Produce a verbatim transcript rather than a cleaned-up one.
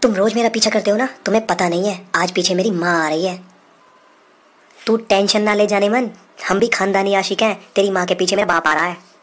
तुम रोज मेरा पीछा करते हो ना, तुम्हें पता नहीं है आज पीछे मेरी माँ आ रही है। तू टेंशन ना ले जाने मन, हम भी खानदानी आशिक हैं, तेरी माँ के पीछे मेरा बाप आ रहा है।